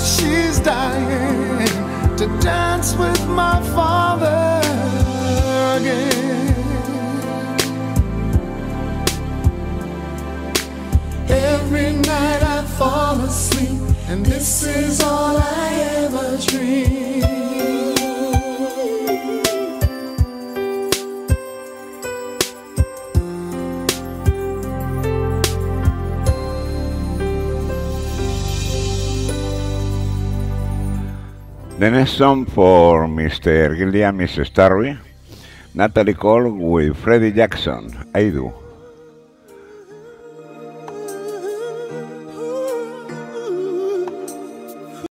she's dying to dance with my father again. Every night I fall asleep, and this is all I ever dream. The next song for Mr. Gilliam is Starry, Natalie Cole with Freddie Jackson, I Do.